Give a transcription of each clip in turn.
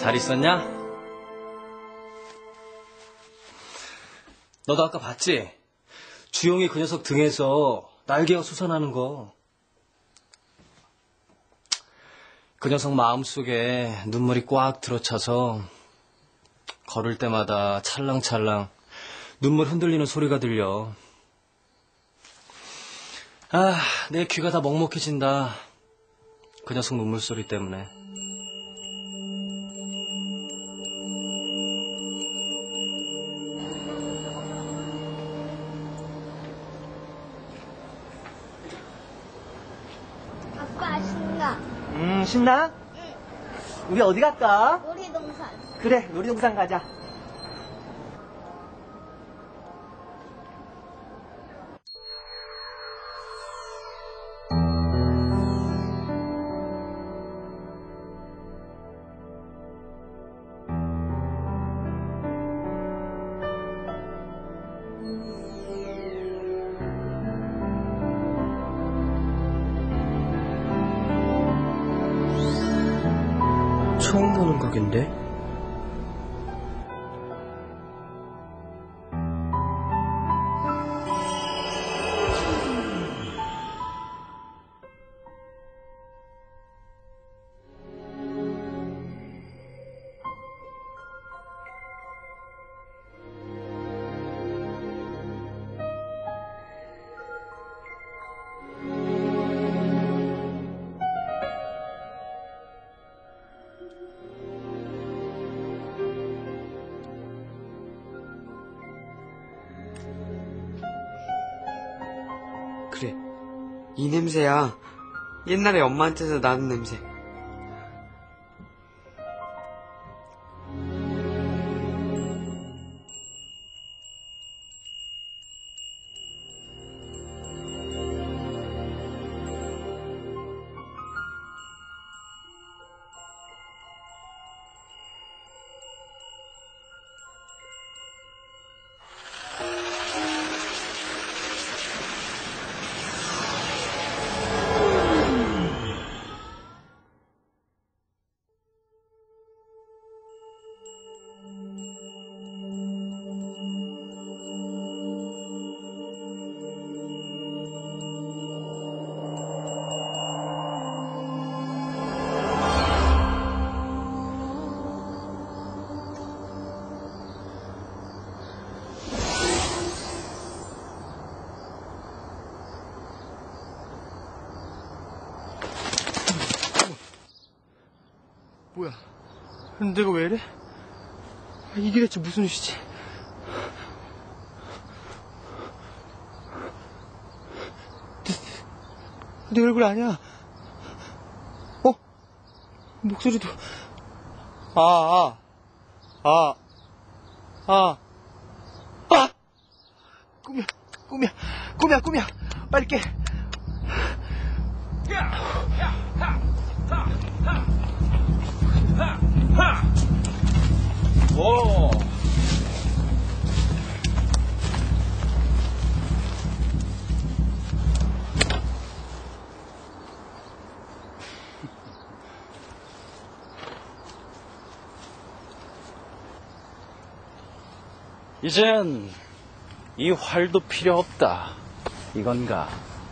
잘 있었냐? 너도 아까 봤지? 주영이 그 녀석 등에서 날개가 솟아나는 거. 그 녀석 마음속에 눈물이 꽉 들어차서 걸을 때마다 찰랑찰랑 눈물 흔들리는 소리가 들려. 아, 내 귀가 다 먹먹해진다. 그 녀석 눈물 소리 때문에. 아빠 신나. 신나? 응. 우리 어디 갈까? 놀이동산. 그래, 놀이동산 가자. 처음 보는 가게인데? 그래, 이 냄새야. 옛날에 엄마한테서 나는 냄새. 뭐야? 내가 왜 이래? 이게 대체 무슨 짓이지? 내 얼굴 아니야. 목소리도. 꿈이야. 빨리 깨. 오. 이젠 이 활도 필요 없다. 이건가?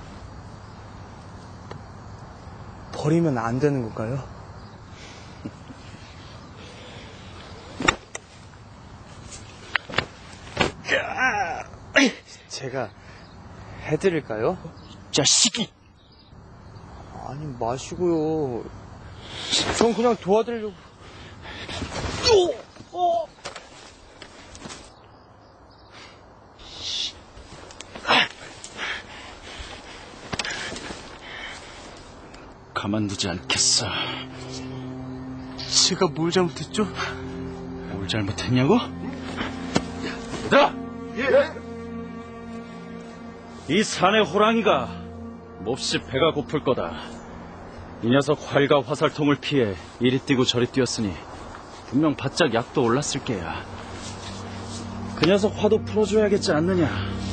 버리면 안 되는 건가요? 제가 해드릴까요? 자식이! 아니, 마시고요. 전 그냥 도와드리려고. 가만두지 않겠어. 제가 뭘 잘못했죠? 뭘 잘못했냐고? 얘들아! 예. 이 산의 호랑이가 몹시 배가 고플 거다. 이 녀석 활과 화살통을 피해 이리 뛰고 저리 뛰었으니 분명 바짝 약도 올랐을 게야. 그 녀석 화도 풀어줘야겠지 않느냐.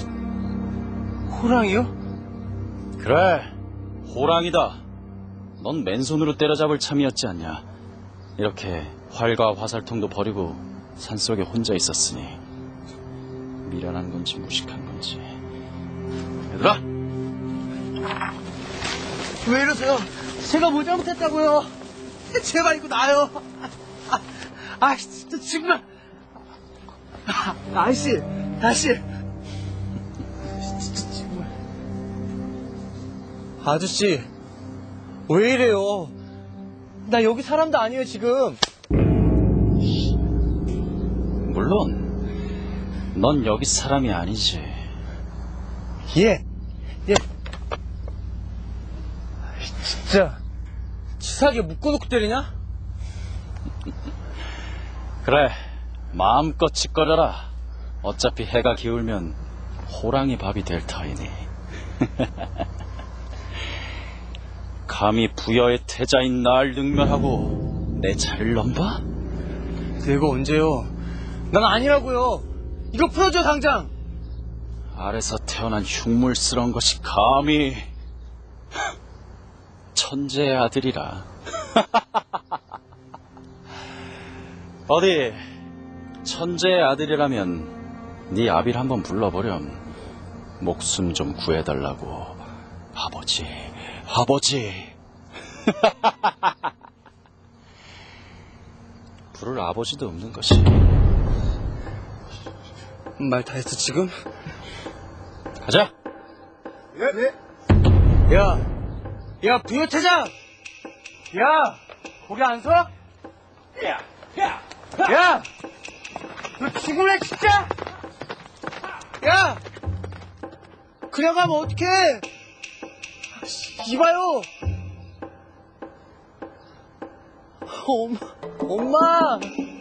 호랑이요? 그래, 호랑이다. 넌 맨손으로 때려잡을 참이었지 않냐. 이렇게 활과 화살통도 버리고 산속에 혼자 있었으니 미련한 건지 무식한 건지. 얘들아! 왜 이러세요? 제가 뭐 잘못했다고요? 제발 이거 놔요. 진짜 정말. 아저씨. 진짜 정말. 아저씨, 왜 이래요? 나 여기 사람도 아니에요, 지금. 물론 넌 여기 사람이 아니지. 예. 진짜 치사하게 묶어놓고 때리냐? 그래, 마음껏 짓거려라. 어차피 해가 기울면 호랑이 밥이 될 터이니. 감히 부여의 태자인 날 능멸하고 내 차를 넘봐? 내가 언제요? 난 아니라고요. 이거 풀어줘 당장. 아래서 태어난 흉물스러운 것이 감히 천재의 아들이라. 어디 천재의 아들이라면 네 아비를 한번 불러보렴. 목숨 좀 구해달라고. 아버지. 부를 아버지도 없는 것이. 말 다 했어 지금? 가자. 야 부여태장! 야 거기 안 서? 야! 너 죽을래 진짜? 야! 그냥 가면 어떡해? 이봐요! 엄마!